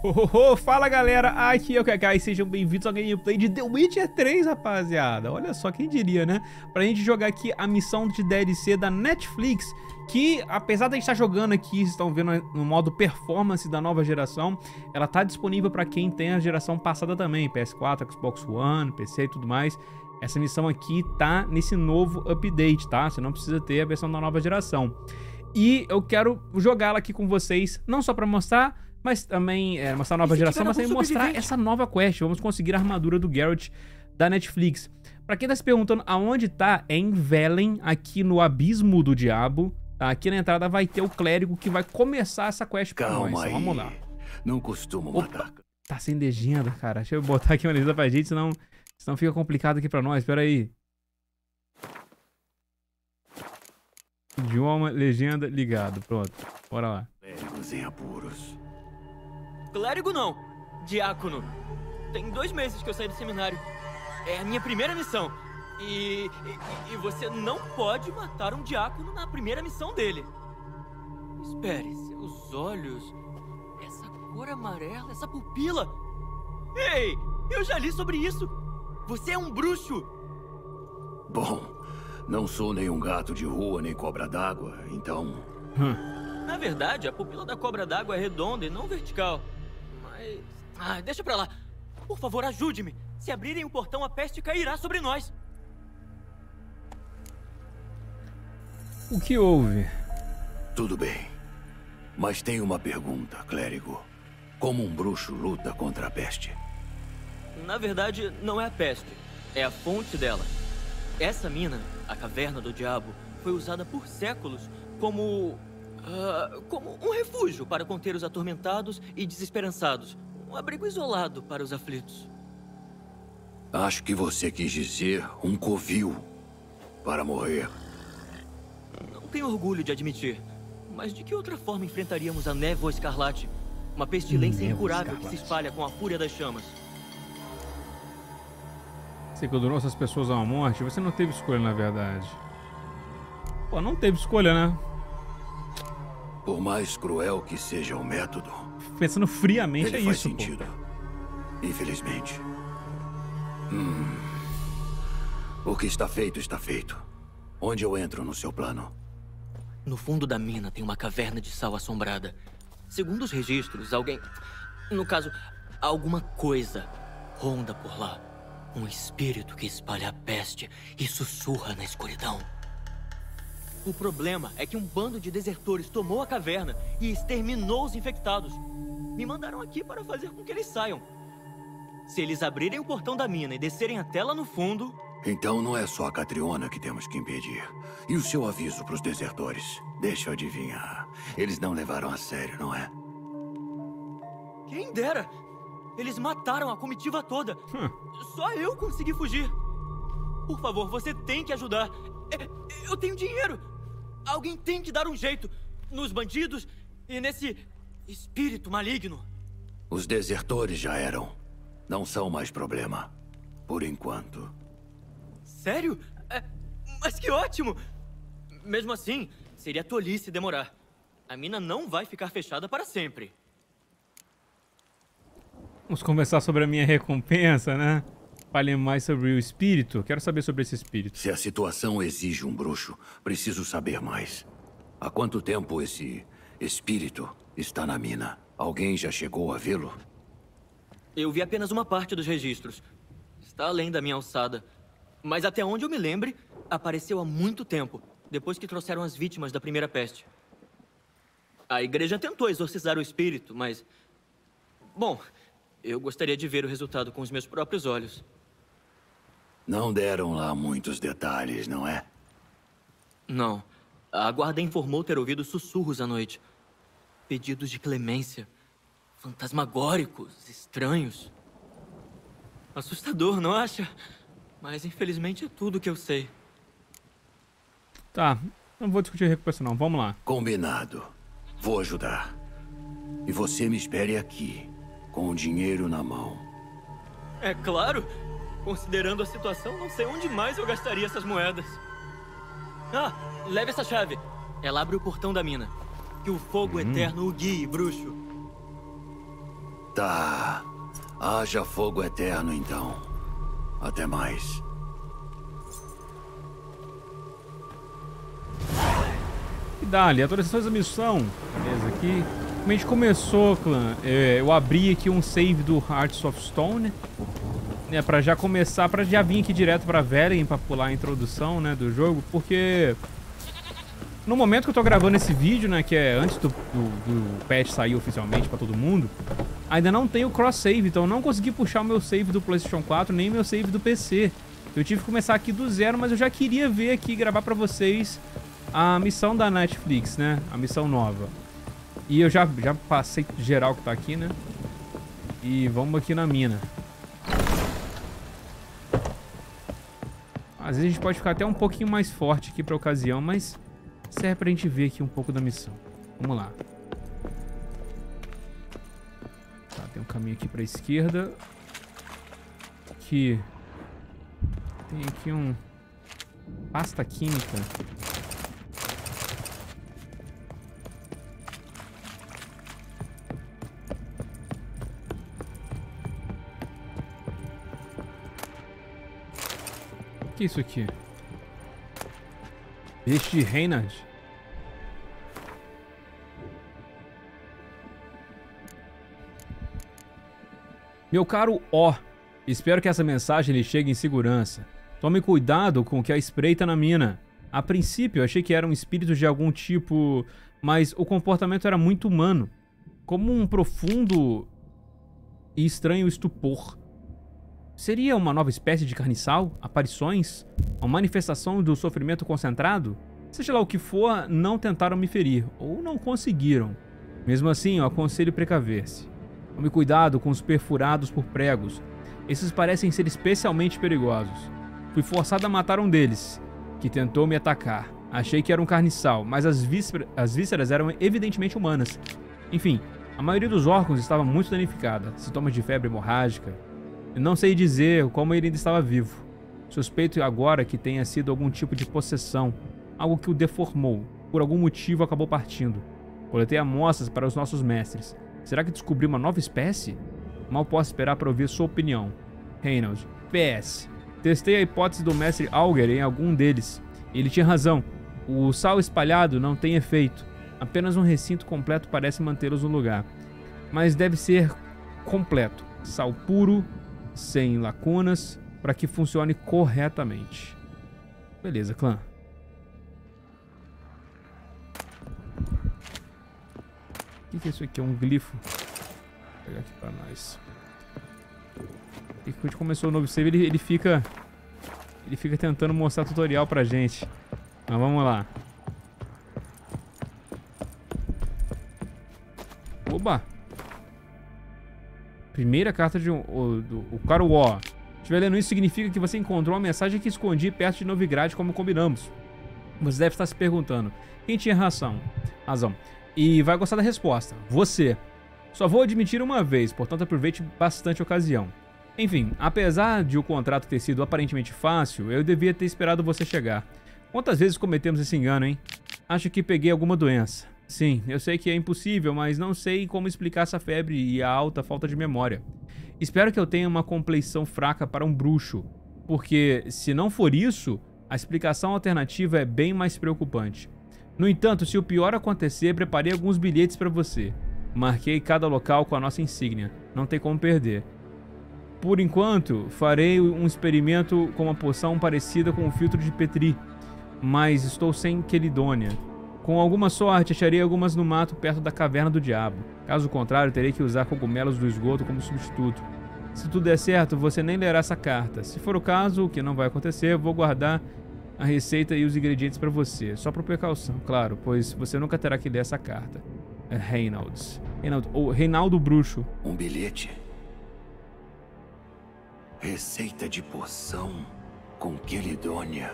Fala galera, aqui é o Kakai, sejam bem-vindos ao gameplay de The Witcher 3, rapaziada. Olha só, quem diria, né? Pra gente jogar aqui a missão de DLC da Netflix, que apesar de a gente estar jogando aqui, vocês estão vendo no modo performance da nova geração, ela tá disponível pra quem tem a geração passada também, PS4, Xbox One, PC e tudo mais. Essa missão aqui tá nesse novo update, tá? Você não precisa ter a versão da nova geração. E eu quero jogar ela aqui com vocês, não só pra mostrar, mas também mostrar a nova geração, mas também mostrar essa nova quest. Vamos conseguir a armadura do Geralt da Netflix. Pra quem tá se perguntando aonde tá, é em Velen, aqui no Abismo do Diabo. Tá? Aqui na entrada vai ter o clérigo que vai começar essa quest pra nós. Então, vamos lá. Não costumo matar. Tá sem legenda, cara. Deixa eu botar aqui uma legenda pra gente, senão fica complicado aqui pra nós. Pera aí. Idioma, legenda, ligado. Pronto. Bora lá. Clérigos em apuros. Clérigo não, diácono. Tem 2 meses que eu saí do seminário. É a minha primeira missão. E você não pode matar um diácono na primeira missão dele. Espere, seus olhos, essa cor amarela, essa pupila. Ei, eu já li sobre isso. Você é um bruxo. Bom, não sou nem um gato de rua, nem cobra d'água, então... Na verdade, a pupila da cobra d'água é redonda e não vertical. Deixa pra lá. Por favor, ajude-me. Se abrirem o portão, a peste cairá sobre nós. O que houve? Tudo bem. Mas tenho uma pergunta, clérigo. Como um bruxo luta contra a peste? Na verdade, não é a peste. É a fonte dela. Essa mina, a Caverna do Diabo, foi usada por séculos como um refúgio para conter os atormentados e desesperançados. Um abrigo isolado para os aflitos. Acho que você quis dizer um covil para morrer. Não tenho orgulho de admitir, mas de que outra forma enfrentaríamos a névoa escarlate? Uma pestilência incurável que se espalha com a fúria das chamas. Você condenou essas pessoas a uma morte? Você não teve escolha, na verdade. Pô, não teve escolha, né? Por mais cruel que seja o método... Pensando friamente, ele é faz isso, sentido. Pô. Infelizmente. O que está feito, está feito. Onde eu entro no seu plano? No fundo da mina tem uma caverna de sal assombrada. Segundo os registros, alguém... No caso, alguma coisa ronda por lá. Um espírito que espalha a peste e sussurra na escuridão. O problema é que um bando de desertores tomou a caverna e exterminou os infectados. Me mandaram aqui para fazer com que eles saiam. Se eles abrirem o portão da mina e descerem até lá no fundo... Então não é só a Catriona que temos que impedir. E o seu aviso para os desertores? Deixa eu adivinhar. Eles não levaram a sério, não é? Quem dera! Eles mataram a comitiva toda. Só eu consegui fugir. Por favor, você tem que ajudar. Eu tenho dinheiro. Alguém tem que dar um jeito nos bandidos e nesse espírito maligno. Os desertores já eram. Não são mais problema. Por enquanto. Sério? Mas que ótimo! Mesmo assim, seria tolice demorar. A mina não vai ficar fechada para sempre. Vamos conversar sobre a minha recompensa, né? Fale mais sobre o espírito. Quero saber sobre esse espírito. Se a situação exige um bruxo, preciso saber mais. Há quanto tempo esse espírito está na mina? Alguém já chegou a vê-lo? Eu vi apenas uma parte dos registros. Está além da minha alçada. Mas até onde eu me lembre, apareceu há muito tempo, depois que trouxeram as vítimas da primeira peste. A igreja tentou exorcizar o espírito, mas... Bom, eu gostaria de ver o resultado com os meus próprios olhos. Não deram lá muitos detalhes, não é? Não. A guarda informou ter ouvido sussurros à noite. Pedidos de clemência. Fantasmagóricos, estranhos. Assustador, não acha? Mas infelizmente é tudo que eu sei. Tá, não vou discutir a recuperação não, vamos lá. Combinado. Vou ajudar. E você me espere aqui, com o dinheiro na mão. É claro! Considerando a situação, não sei onde mais eu gastaria essas moedas. Ah, leve essa chave. Ela abre o portão da mina. Que o fogo eterno o guie, bruxo. Tá. Haja fogo eterno, então. Até mais. E dali, atualizações da missão. Beleza, aqui. Como a gente começou, clã, eu abri aqui um save do Hearts of Stone, né, pra já começar, pra já vir aqui direto pra Velen, pra pular a introdução, né, do jogo, porque no momento que eu tô gravando esse vídeo, né, que é antes do patch sair oficialmente pra todo mundo, ainda não tem o cross-save, então eu não consegui puxar o meu save do PlayStation 4, nem o meu save do PC. Eu tive que começar aqui do zero, mas eu já queria ver aqui, gravar pra vocês a missão da Netflix, né, a missão nova. E eu já passei geral que tá aqui, né? E vamos aqui na mina. Às vezes a gente pode ficar até um pouquinho mais forte aqui pra ocasião, mas serve pra gente ver aqui um pouco da missão. Vamos lá. Tá, tem um caminho aqui pra esquerda. Aqui. Tem aqui um... pasta química. O que é isso aqui? Este de Reynard. Meu caro O, espero que essa mensagem lhe chegue em segurança. Tome cuidado com o que a espreita na mina. A princípio, eu achei que era um espírito de algum tipo, mas o comportamento era muito humano. Como um profundo e estranho estupor. Seria uma nova espécie de carniçal? Aparições? Uma manifestação do sofrimento concentrado? Seja lá o que for, não tentaram me ferir, ou não conseguiram. Mesmo assim, eu aconselho precaver-se. Tome cuidado com os perfurados por pregos. Esses parecem ser especialmente perigosos. Fui forçado a matar um deles, que tentou me atacar. Achei que era um carniçal, mas as vísceras eram evidentemente humanas. Enfim, a maioria dos órgãos estava muito danificada, sintomas de febre hemorrágica. Eu não sei dizer como ele ainda estava vivo. Suspeito agora que tenha sido algum tipo de possessão, algo que o deformou. Por algum motivo acabou partindo. Coletei amostras para os nossos mestres. Será que descobri uma nova espécie? Mal posso esperar para ouvir sua opinião. Reynolds. PS. Testei a hipótese do mestre Auger em algum deles. Ele tinha razão. O sal espalhado não tem efeito. Apenas um recinto completo parece mantê-los no lugar. Mas deve ser completo. Sal puro, sem lacunas, para que funcione corretamente. Beleza, clã. O que é isso aqui? É um glifo. Vou pegar aqui pra nós. E quando a gente começou o novo save, ele fica tentando mostrar tutorial pra gente. Mas vamos lá. Oba! Primeira carta de o Caro O. Estiver lendo isso, significa que você encontrou uma mensagem que escondi perto de Novigrad, como combinamos. Você deve estar se perguntando, quem tinha razão? E vai gostar da resposta. Você. Só vou admitir uma vez, portanto aproveite bastante a ocasião. Enfim, apesar de o contrato ter sido aparentemente fácil, eu devia ter esperado você chegar. Quantas vezes cometemos esse engano, hein? Acho que peguei alguma doença. Sim, eu sei que é impossível, mas não sei como explicar essa febre e a alta falta de memória. Espero que eu tenha uma compleição fraca para um bruxo, porque se não for isso, a explicação alternativa é bem mais preocupante. No entanto, se o pior acontecer, preparei alguns bilhetes para você. Marquei cada local com a nossa insígnia, não tem como perder. Por enquanto, farei um experimento com uma poção parecida com o filtro de Petri, mas estou sem Quelidônia. Com alguma sorte, acharei algumas no mato perto da Caverna do Diabo. Caso contrário, terei que usar cogumelos do esgoto como substituto. Se tudo der certo, você nem lerá essa carta. Se for o caso, o que não vai acontecer, vou guardar a receita e os ingredientes para você. Só por precaução, claro, pois você nunca terá que ler essa carta. É Reinaldo Bruxo. Um bilhete? Receita de poção com Quelidônia.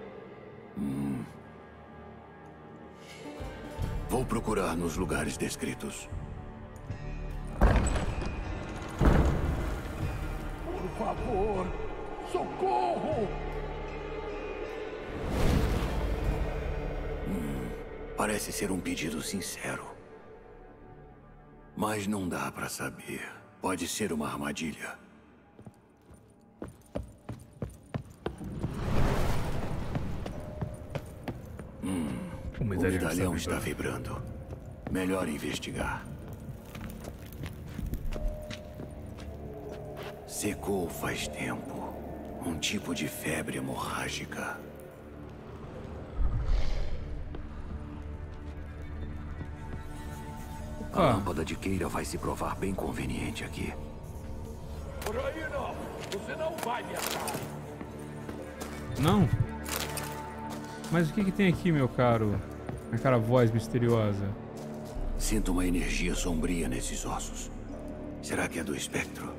Vou procurar nos lugares descritos. Por favor, socorro! Parece ser um pedido sincero. Mas não dá pra saber. Pode ser uma armadilha. O medalhão está vibrando. Melhor investigar. Secou faz tempo. Um tipo de febre hemorrágica. A lâmpada de Keira vai se provar bem conveniente aqui. Por aí não. Você não vai me achar. Não? Mas o que que tem aqui, meu caro? A cara voz misteriosa. Sinto uma energia sombria nesses ossos. Será que é do espectro?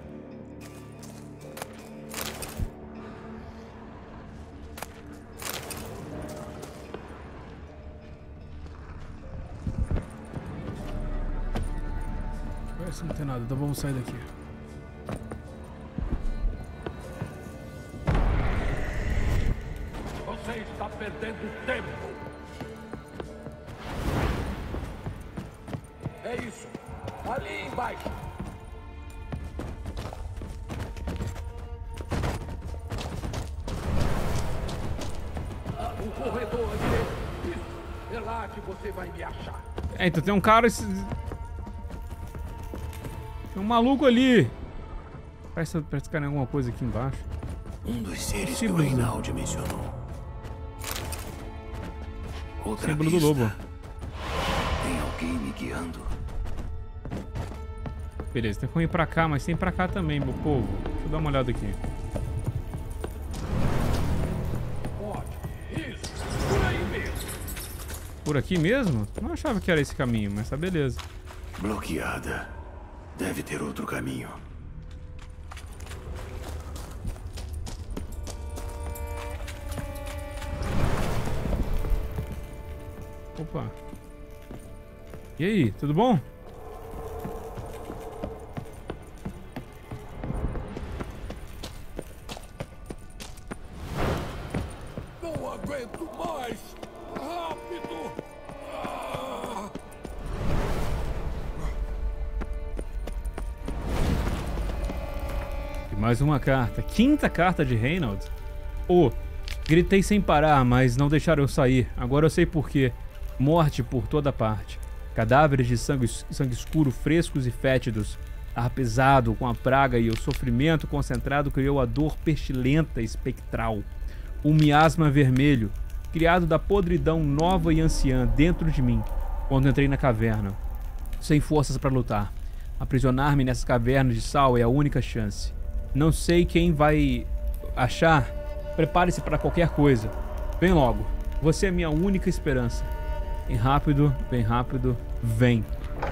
Parece que não tem nada, então vamos sair daqui. Você está perdendo tempo. É isso. Ali embaixo. O corredor à direita. Isso. É lá que você vai me achar. É, então tem um cara... Tem um maluco ali. Parece que tem alguma coisa aqui embaixo. Um dos seres que o Símbolo. Reinaldi mencionou. Outra Símbolo do pista. lobo. Tem alguém me guiando? Beleza, tem como ir pra cá, mas tem pra cá também, meu povo. Deixa eu dar uma olhada aqui. Pode. Isso. Por aí mesmo. Por aqui mesmo? Não achava que era esse caminho, mas tá beleza. Bloqueada. Deve ter outro caminho. Opa. E aí, tudo bom? Não aguento mais. Rápido. Ah. E mais uma carta. Quinta carta de Reinald. Gritei sem parar, mas não deixaram eu sair. Agora eu sei por quê. Morte por toda parte. Cadáveres de sangue escuro, frescos e fétidos. Ar pesado com a praga e o sofrimento concentrado criou a dor pestilenta e espectral. Um miasma vermelho, criado da podridão nova e anciã dentro de mim, quando entrei na caverna. Sem forças para lutar. Aprisionar-me nessa caverna de sal é a única chance. Não sei quem vai achar. Prepare-se para qualquer coisa. Vem logo. Você é minha única esperança. Bem rápido, vem.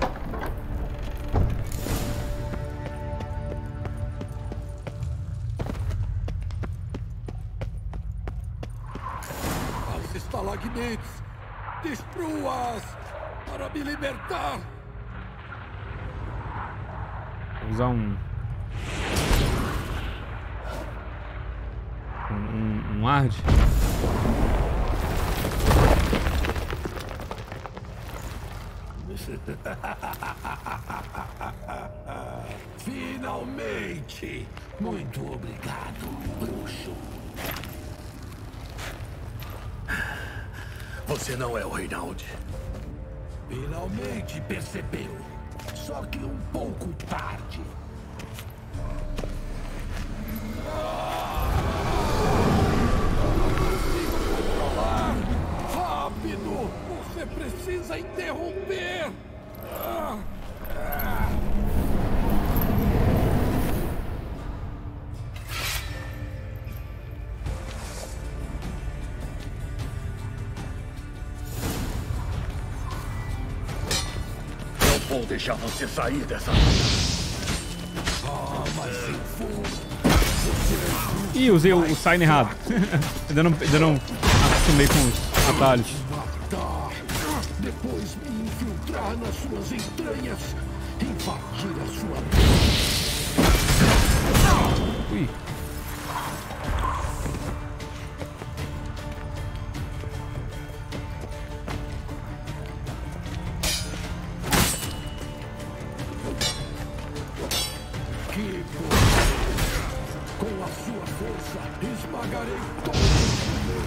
As estalagmites. Destrua-as para me libertar. Vou usar um Ard. Finalmente! Muito obrigado, bruxo. Você não é o Reinaldi. Finalmente percebeu. Só que um pouco tarde. Rápido! Você precisa interromper! Não vou deixar você sair dessa. Mas sem força. Ih, usei o sign errado. ainda não acostumei com os atalhos. Matar. Depois me infiltrar nas suas entranhas. Invadir a sua mente. Ui. Que com a sua força esmagarei todos no meu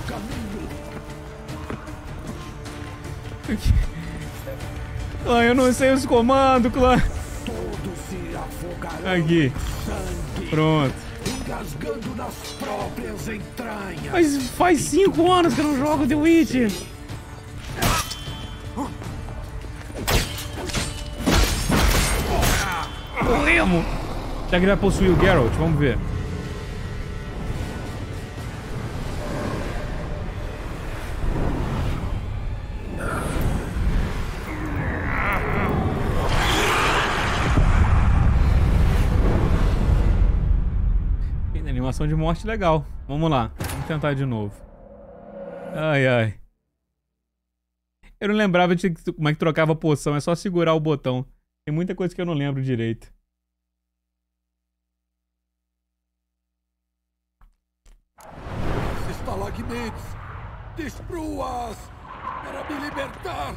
caminho. Clã, eu não sei os comandos, clã. Todos se afogarão Aqui. em sangue, Pronto. engasgando nas próprias entranhas. Mas faz 5 anos que eu não jogo The Witcher. Morremos. Será que ele vai possuir o Geralt? Vamos ver. Animação de morte legal. Vamos lá. Vamos tentar de novo. Ai, ai. Eu não lembrava de como é que trocava poção. É só segurar o botão. Tem muita coisa que eu não lembro direito. Estalagmites, destrua-as para me libertar.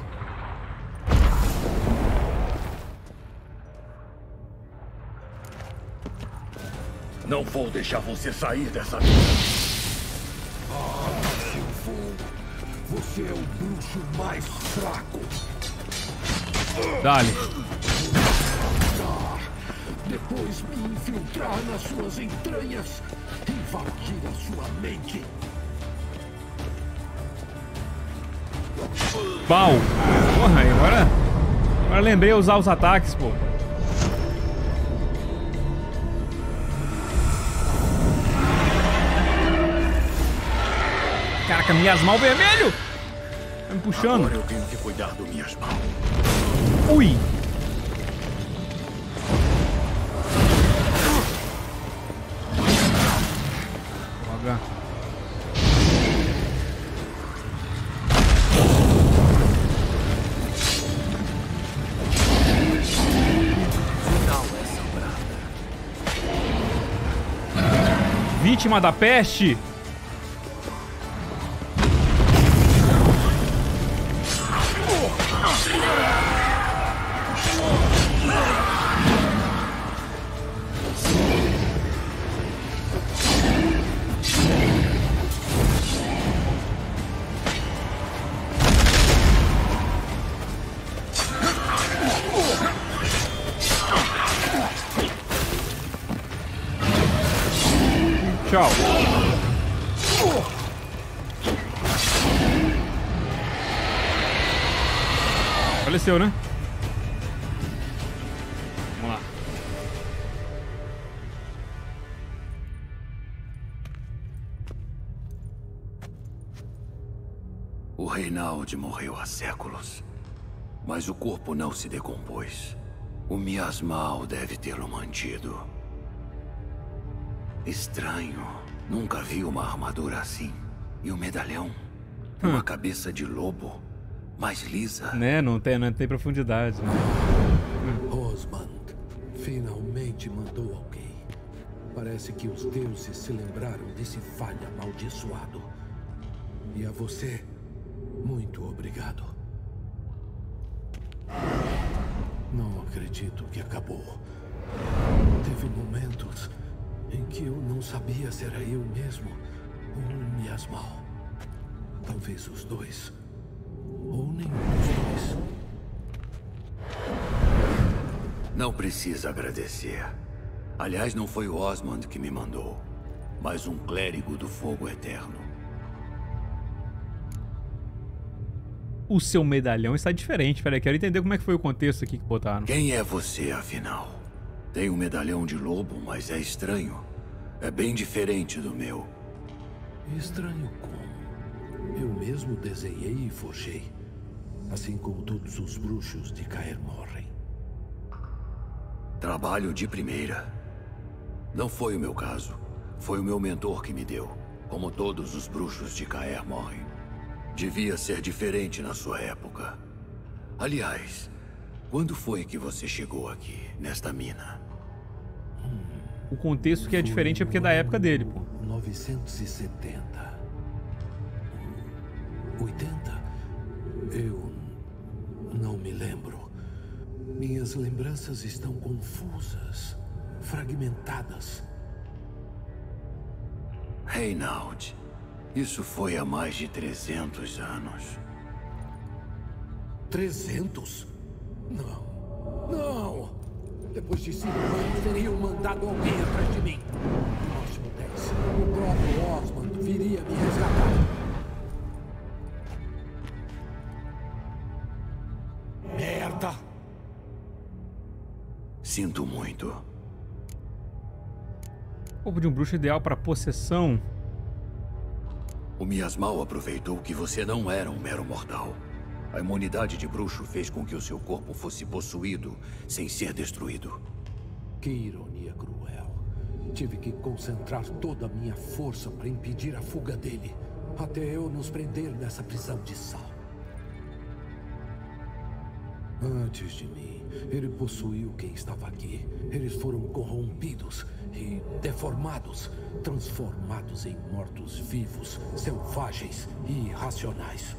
Não vou deixar você sair dessa vida. Se eu for, você é o bruxo mais fraco. Dale. Depois me infiltrar nas suas entranhas, invadir a sua mente. Pau. Porra, agora lembrei de usar os ataques, pô. Caraca, miasmal vermelho! Tá me puxando. Agora eu tenho que cuidar do miasmal. Ui! Droga. Vítima da peste! Tchau. Faleceu, né? Vamos lá. O Reinald morreu há séculos, mas o corpo não se decompôs. O miasmal deve tê-lo mantido. Estranho. Nunca vi uma armadura assim. E o medalhão? Uma cabeça de lobo, mais lisa. Né, não tem profundidade, né? Osmond finalmente mandou alguém. Parece que os deuses se lembraram desse falha amaldiçoado. E a você, muito obrigado. Não acredito que acabou. Teve momentos em que eu não sabia se era eu mesmo ou um miasmal. Talvez os dois. Ou nenhum dos dois. Não precisa agradecer. Aliás, não foi o Osmond que me mandou, mas um clérigo do fogo eterno. O seu medalhão está diferente. Peraí, quero entender como é que foi o contexto aqui que botaram. Quem é você, afinal? Tem um medalhão de lobo, mas é estranho. É bem diferente do meu. Estranho como? Eu mesmo desenhei e forjei. Assim como todos os bruxos de Kaer Morhen. Trabalho de primeira. Não foi o meu caso. Foi o meu mentor que me deu. Como todos os bruxos de Kaer Morhen. Devia ser diferente na sua época. Aliás, quando foi que você chegou aqui, nesta mina? O contexto que é diferente é porque é da época dele, pô. 970. 80? Eu não me lembro. Minhas lembranças estão confusas. fragmentadas. Reinald, isso foi há mais de 300 anos. 300? Não. Não! Depois de 5 anos, teriam mandado alguém atrás de mim. No máximo 10. O próprio Osmond viria me resgatar. Merda! Sinto muito. O corpo de um bruxo ideal para possessão. O Miasmal aproveitou que você não era um mero mortal. A imunidade de bruxo fez com que o seu corpo fosse possuído sem ser destruído. Que ironia cruel. Tive que concentrar toda a minha força para impedir a fuga dele, até eu nos prender nessa prisão de sal. Antes de mim, ele possuiu quem estava aqui. Eles foram corrompidos e deformados, transformados em mortos-vivos, selvagens e irracionais.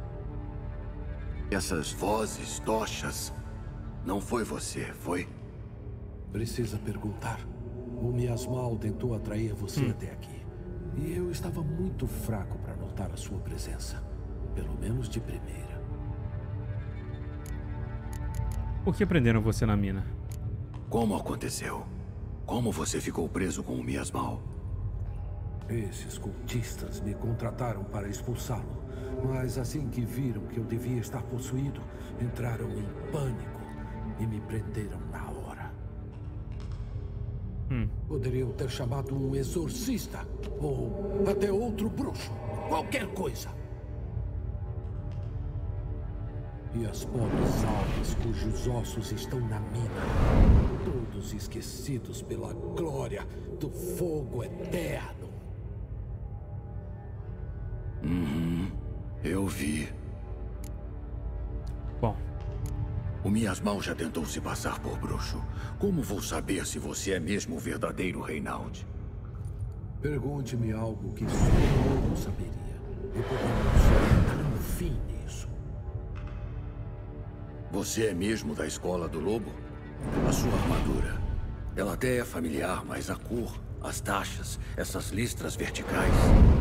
Essas vozes, tochas, não foi você, foi? Precisa perguntar. O Miasmal tentou atrair você até aqui. E eu estava muito fraco para notar a sua presença. Pelo menos de primeira. Por que prenderam você na mina? Como aconteceu? Como você ficou preso com o Miasmal? Esses cultistas me contrataram para expulsá-lo. Mas assim que viram que eu devia estar possuído, entraram em pânico e me prenderam na hora. Poderiam ter chamado um exorcista ou até outro bruxo. Qualquer coisa. E as pobres almas cujos ossos estão na mina, todos esquecidos pela glória do fogo eterno. Eu vi. Bom, O Miasmal já tentou se passar por bruxo. Como vou saber se você é mesmo o verdadeiro Reinald? Pergunte-me algo que só eu saberia. E podemos dar um fim nisso. Você é mesmo da escola do lobo? A sua armadura. Ela até é familiar, mas a cor, as taxas, essas listras verticais.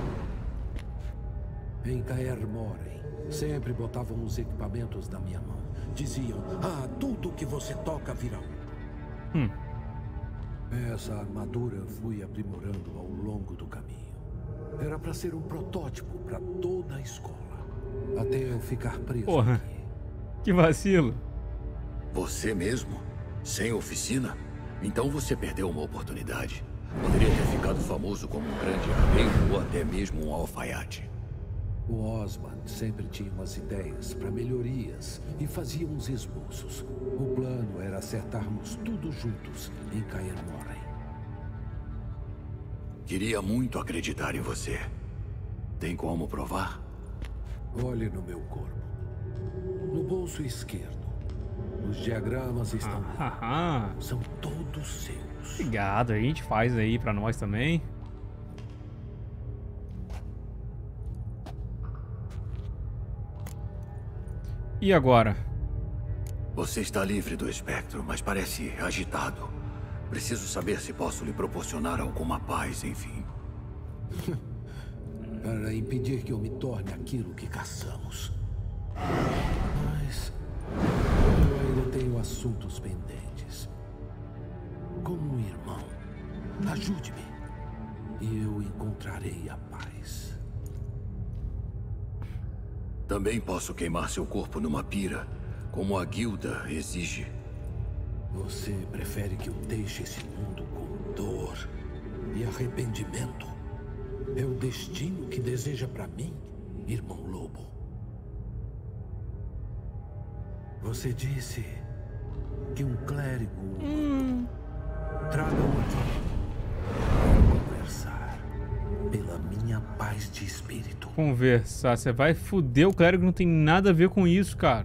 Em Kaer Morhen, sempre botavam os equipamentos na minha mão. Diziam, tudo que você toca vira ouro. Essa armadura eu fui aprimorando ao longo do caminho. Era para ser um protótipo para toda a escola. Até eu ficar preso porra, aqui. que vacilo. Você mesmo? Sem oficina? Então você perdeu uma oportunidade. Poderia ter ficado famoso como um grande armeiro ou até mesmo um alfaiate. O Osmond sempre tinha umas ideias para melhorias e fazia uns esboços. O plano era acertarmos tudo juntos em Kaer Morhen. Queria muito acreditar em você. Tem como provar? Olhe no meu corpo. No bolso esquerdo. Os diagramas estão lá. Haha. São todos seus. Obrigado, a gente faz aí pra nós também. E agora? Você está livre do espectro, mas parece agitado. Preciso saber se posso lhe proporcionar alguma paz, enfim. Para impedir que eu me torne aquilo que caçamos. Mas eu ainda tenho assuntos pendentes. Como um irmão, ajude-me e eu encontrarei a paz. Também posso queimar seu corpo numa pira, como a guilda exige. Você prefere que eu deixe esse mundo com dor e arrependimento? É o destino que deseja para mim, irmão lobo? Você disse que um clérigo... Traga-o aqui. Vamos conversar pela minha paz de espírito. Conversar. Você vai fuder o clérigo, não tem nada a ver com isso, cara.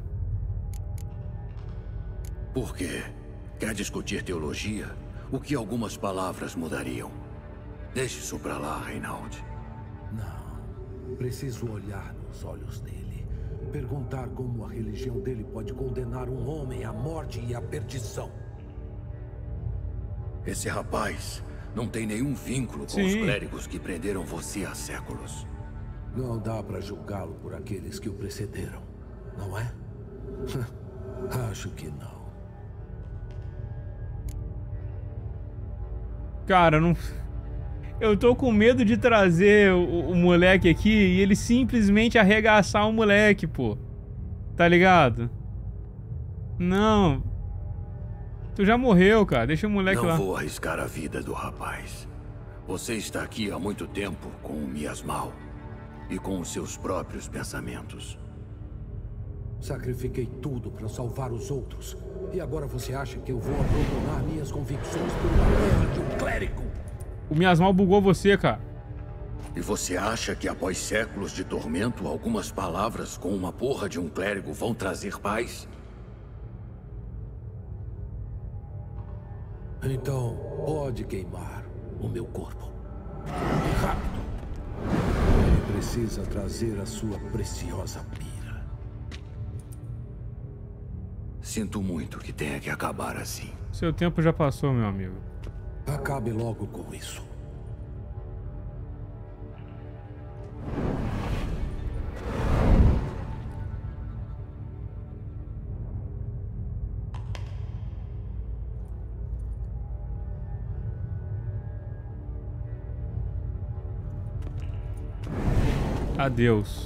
Por quê? Quer discutir teologia? O que algumas palavras mudariam? Deixe isso pra lá, Reinald. Não. Preciso olhar nos olhos dele. Perguntar como a religião dele pode condenar um homem à morte e à perdição. Esse rapaz não tem nenhum vínculo com os clérigos que prenderam você há séculos. Não dá pra julgá-lo por aqueles que o precederam, não é? Acho que não. Cara, não... Eu tô com medo de trazer o moleque aqui e ele simplesmente arregaçar o moleque, pô. Tá ligado? Não. Tu já morreu, cara. Deixa o moleque lá. Não vou arriscar a vida do rapaz. Você está aqui há muito tempo com o Miasmal e com os seus próprios pensamentos. Sacrifiquei tudo para salvar os outros. E agora você acha que eu vou abandonar minhas convicções por uma guerra de um clérigo? O Miasmal bugou você, cara. E você acha que após séculos de tormento, algumas palavras com uma porra de um clérigo vão trazer paz? Então, pode queimar o meu corpo. E rápido. Ele precisa trazer a sua preciosa pira. Sinto muito que tenha que acabar assim. Seu tempo já passou, meu amigo. Acabe logo com isso. Adeus.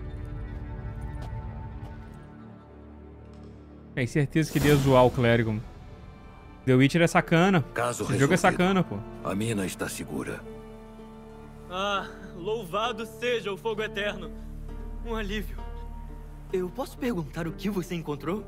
Tem certeza que ele ia zoar o clérigo. The Witcher é sacana. Esse jogo é sacana, pô. A mina está segura. Ah, louvado seja o fogo eterno. Um alívio. Eu posso perguntar o que você encontrou?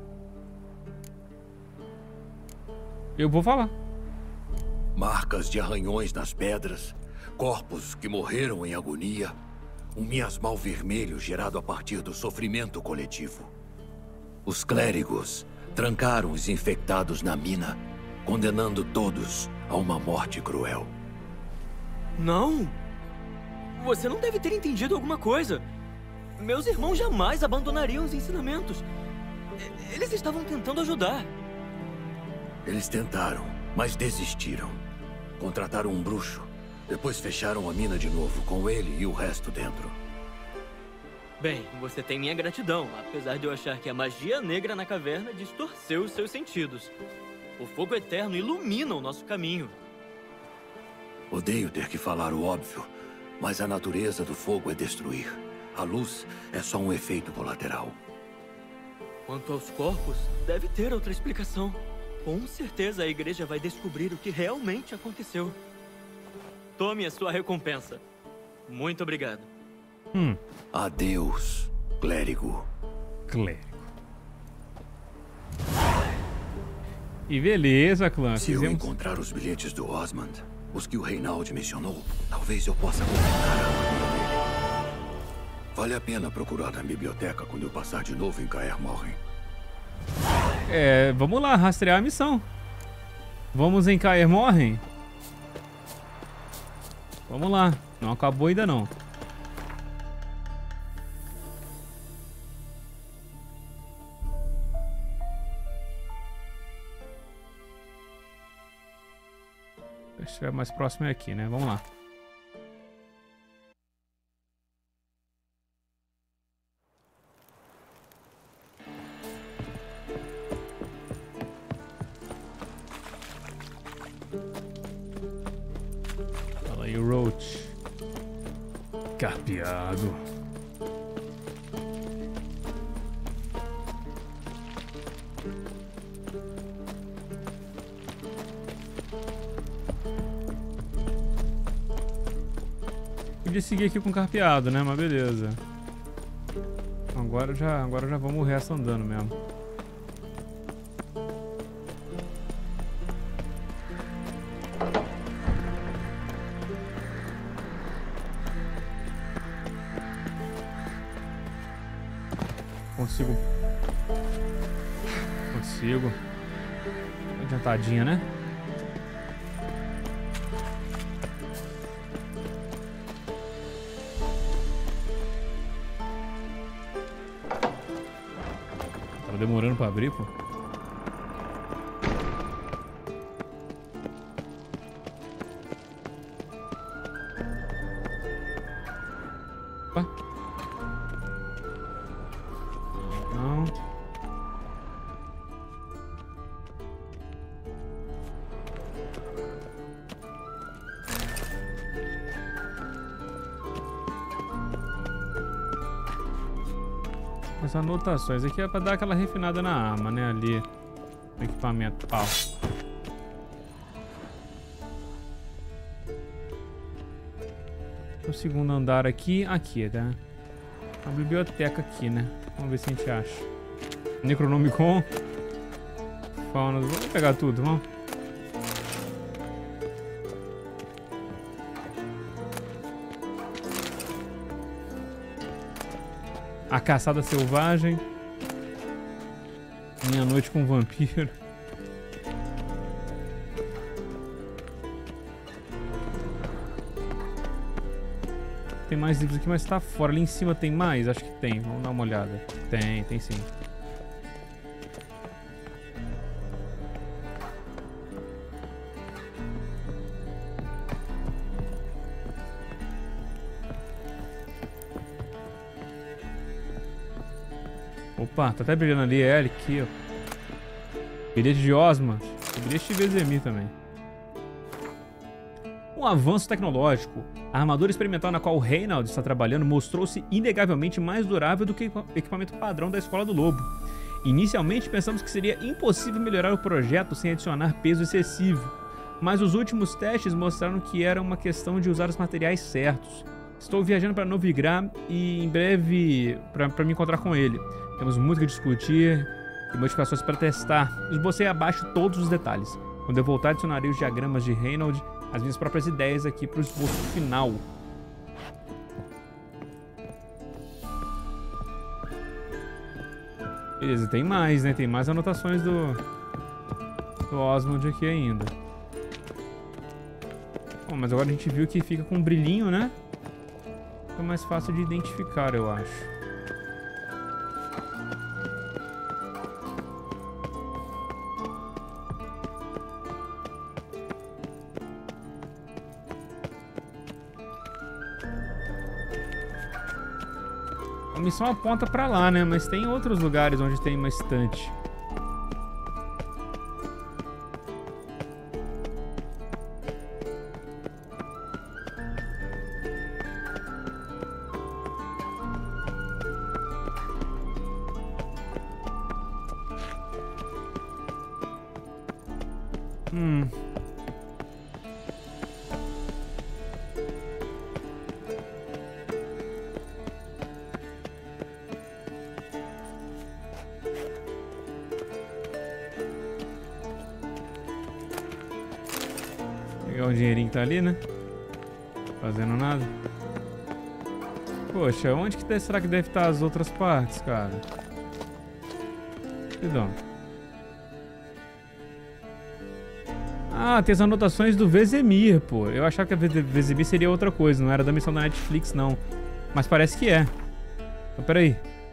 Eu vou falar. Marcas de arranhões nas pedras, corpos que morreram em agonia, um miasmal vermelho gerado a partir do sofrimento coletivo. Os clérigos trancaram os infectados na mina, condenando todos a uma morte cruel. Não! Você não deve ter entendido alguma coisa. Meus irmãos jamais abandonariam os ensinamentos. Eles estavam tentando ajudar. Eles tentaram, mas desistiram. Contrataram um bruxo. Depois fecharam a mina de novo, com ele e o resto dentro. Bem, você tem minha gratidão, apesar de eu achar que a magia negra na caverna distorceu os seus sentidos. O fogo eterno ilumina o nosso caminho. Odeio ter que falar o óbvio, mas a natureza do fogo é destruir. A luz é só um efeito colateral. Quanto aos corpos, deve ter outra explicação. Com certeza a igreja vai descobrir o que realmente aconteceu. Tome a sua recompensa. Muito obrigado. Adeus, clérigo. Clérigo. E beleza, clã. Se eu encontrar os bilhetes do Osmond, os que o Reinald mencionou, talvez eu possa completar a armadura dele. Vale a pena procurar na biblioteca quando eu passar de novo em Kaer Morhen. Vamos lá, rastrear a missão. Vamos em Kaer Morhen? Vamos lá. Não acabou ainda não. Se estiver mais próximo é aqui, né? Vamos lá. Fala aí, Roach. Carpeado. Podia seguir aqui com carpeado, né? Mas beleza. Agora já vamos o resto andando mesmo. Consigo. Adiantadinha, né? Tava demorando pra abrir, pô. cronológicos, anotações. Aqui é pra dar aquela refinada na arma, né? Ali. No equipamento. Pau. O segundo andar aqui. Aqui, tá? A biblioteca aqui, né? Vamos ver se a gente acha. Necronomicon. Faunas. Vamos pegar tudo, vamos. A Caçada Selvagem. Minha Noite com o Vampiro. Tem mais livros aqui, mas tá fora. Ali em cima tem mais? Acho que tem. Vamos dar uma olhada. Tem sim. Opa, tá até brilhando ali. É ele aqui, ó. Bilhete de Osmond. E bilhete de Vesemir também. Um avanço tecnológico. A armadura experimental na qual o Reynold está trabalhando mostrou-se inegavelmente mais durável do que o equipamento padrão da Escola do Lobo. Inicialmente pensamos que seria impossível melhorar o projeto sem adicionar peso excessivo, mas os últimos testes mostraram que era uma questão de usar os materiais certos. Estou viajando para Novigrad e em breve para me encontrar com ele. Temos muito que discutir e modificações para testar. Esbocei abaixo todos os detalhes. Quando eu voltar, adicionarei os diagramas de Reynold, as minhas próprias ideias aqui para o esboço final. Beleza, tem mais, né? Tem mais anotações do Osmond aqui ainda. Bom, mas agora a gente viu que fica com um brilhinho, né? Fica mais fácil de identificar, eu acho. A missão aponta pra lá, né? Mas tem outros lugares onde tem uma estante. Pegar o dinheirinho que tá ali, né? Fazendo nada. Poxa, onde que será que deve estar as outras partes, cara? Perdão. Ah, tem as anotações do Vesemir, pô. Eu achava que a Vesemir seria outra coisa, não era da missão da Netflix, não. Mas parece que é. Então, peraí.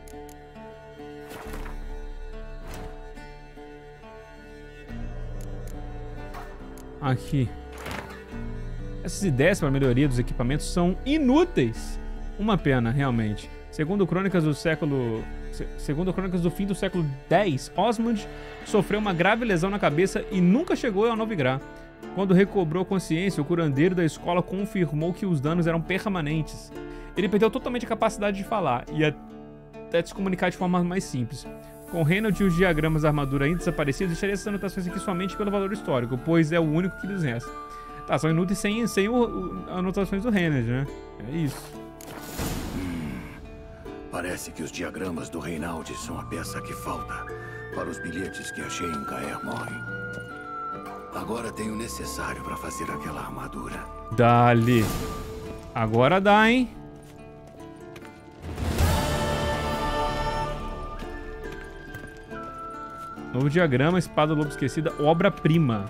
Aqui. Essas ideias para a melhoria dos equipamentos são inúteis. Uma pena, realmente. Segundo Crônicas do fim do século X, Osmond sofreu uma grave lesão na cabeça e nunca chegou a Novigrad. Quando recobrou consciência, o curandeiro da escola confirmou que os danos eram permanentes. Ele perdeu totalmente a capacidade de falar e até de se comunicar de forma mais simples. Com Reynold e os diagramas da armadura ainda desaparecidos, deixarei essas anotações aqui somente pelo valor histórico, pois é o único que lhes resta. Tá, são inúteis sem anotações do Reynold, né? É isso. Parece que os diagramas do Reynold são a peça que falta para os bilhetes que achei em Kaer Morhen. Agora tenho o necessário para fazer aquela armadura. Dali. Agora dá, hein? Novo diagrama, espada do lobo esquecida, obra-prima.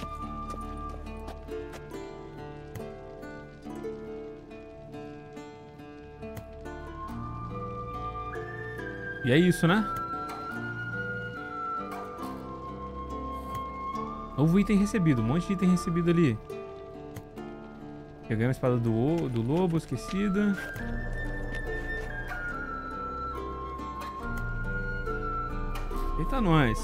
E é isso, né? Novo item recebido. Um monte de item recebido ali. Pegando a espada do lobo esquecida. Eita, nós.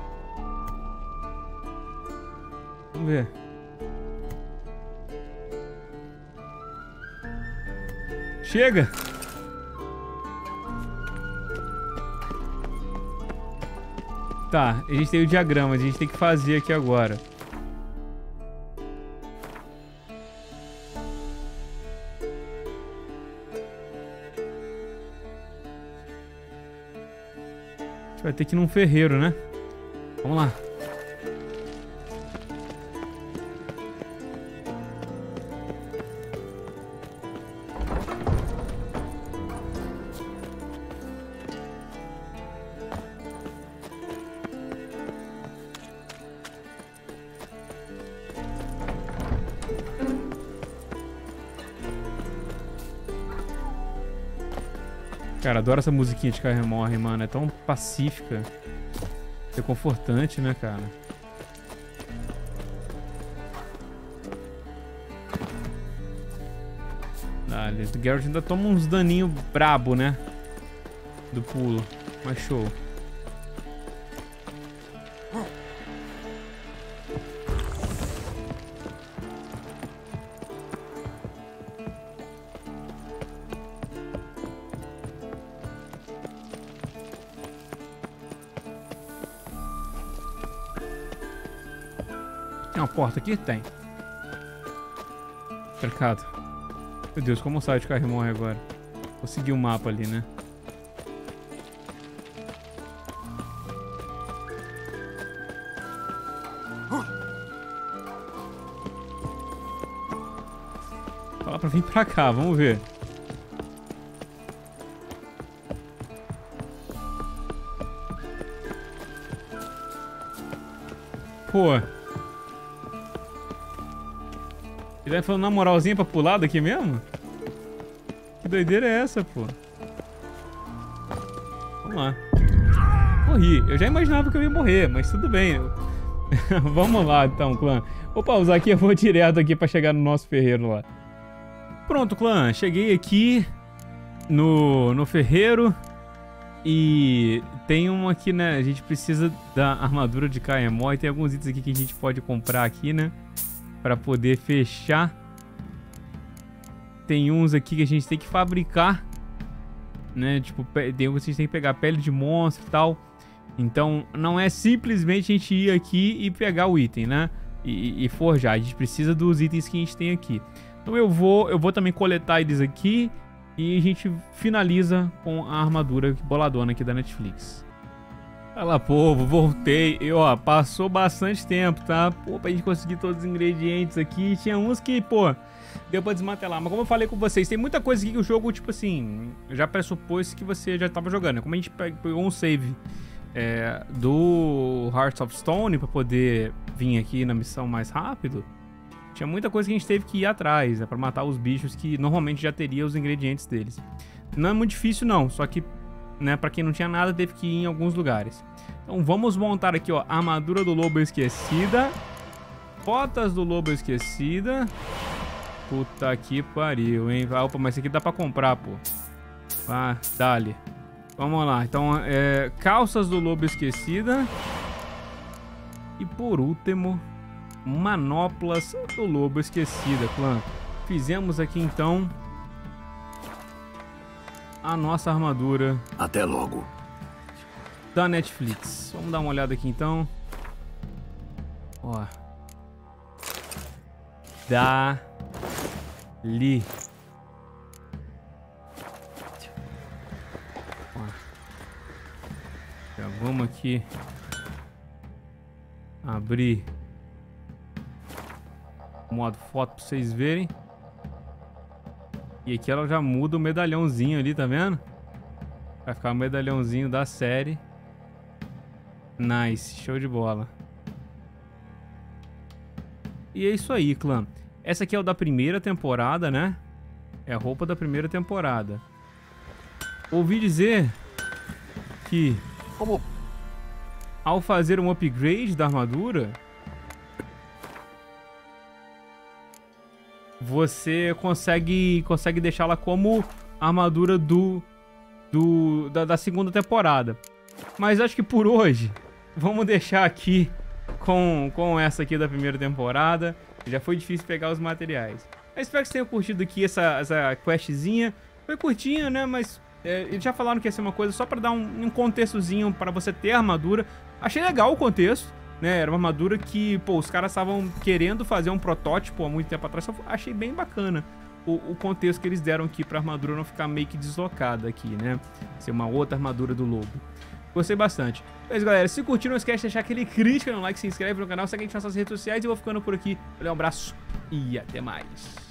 Vamos ver. Tá, a gente tem o diagrama, a gente tem que fazer aqui agora. A gente vai ter que ir num ferreiro, né? Vamos lá. Cara, adoro essa musiquinha de Kaer Morhen, mano. É tão pacífica. É confortante, né, cara? Dale. O Geralt ainda toma uns daninhos brabo, né? Do pulo. Mas show. Tem uma porta aqui? Tem. Cercado. Meu Deus, como sai de Kaer Morhen agora? Vou seguir o mapa ali, né? Fala pra vir pra cá, vamos ver. Pô. Ele tá falando na moralzinha pra pular daqui mesmo? Que doideira é essa, pô? Vamos lá. Morri. Eu já imaginava que eu ia morrer, mas tudo bem. Vamos lá, então, clã. Vou pausar aqui e eu vou direto aqui pra chegar no nosso ferreiro lá. Pronto, clã. Cheguei aqui no ferreiro. E tem uma aqui, né? A gente precisa da armadura de Kaer Morhen. Tem alguns itens aqui que a gente pode comprar aqui, né? Pra poder fechar. Tem uns aqui que a gente tem que fabricar, né? Tipo, tem uns que a gente tem que pegar pele de monstro e tal. Então, não é simplesmente a gente ir aqui e pegar o item, né? E forjar. A gente precisa dos itens que a gente tem aqui. Então eu vou também coletar eles aqui. E a gente finaliza com a armadura boladona aqui da Netflix. Fala, povo, voltei. E ó, passou bastante tempo, tá? Pô, pra gente conseguir todos os ingredientes aqui. Tinha uns que, pô, deu pra desmantelar. Mas como eu falei com vocês, tem muita coisa aqui que o jogo, tipo assim, já pressupôs que você já tava jogando. Como a gente pegou um save do Hearts of Stone pra poder vir aqui na missão mais rápido, tinha muita coisa que a gente teve que ir atrás, né, pra matar os bichos que normalmente já teria os ingredientes deles. Não é muito difícil não, só que, né, pra quem não tinha nada, teve que ir em alguns lugares. Então vamos montar aqui, ó, armadura do lobo esquecida, botas do lobo esquecida. Puta que pariu, hein. Opa, mas isso aqui dá pra comprar, pô. Ah, dale. Vamos lá, então, calças do lobo esquecida. E por último, manoplas do lobo esquecida, clã. Fizemos aqui então a nossa armadura. Até logo. Da Netflix. Vamos dar uma olhada aqui então. Ó. Dali. Ó. Já vamos aqui abrir modo foto pra vocês verem. E aqui ela já muda o medalhãozinho ali, tá vendo? Vai ficar o medalhãozinho da série. Nice, show de bola. E é isso aí, clã. Essa aqui é o da primeira temporada, né? É a roupa da primeira temporada. Ouvi dizer que ao fazer um upgrade da armadura, você consegue deixá-la como armadura da segunda temporada. Mas acho que por hoje vamos deixar aqui com essa aqui da primeira temporada. Já foi difícil pegar os materiais. Eu espero que vocês tenham curtido aqui essa questzinha. Foi curtinha, né? Mas Eles já falaram que ia ser uma coisa só pra dar um contextozinho pra você ter a armadura. Achei legal o contexto, né? Era uma armadura que, pô, os caras estavam querendo fazer um protótipo há muito tempo atrás. Só achei bem bacana o contexto que eles deram aqui pra armadura não ficar meio que deslocada aqui, né? Ser uma outra armadura do lobo. Gostei bastante. Mas, galera, se curtiram, não esquece de deixar aquele crítico no like, se inscreve no canal, segue a gente nas nossas redes sociais e eu vou ficando por aqui. Valeu, um abraço e até mais.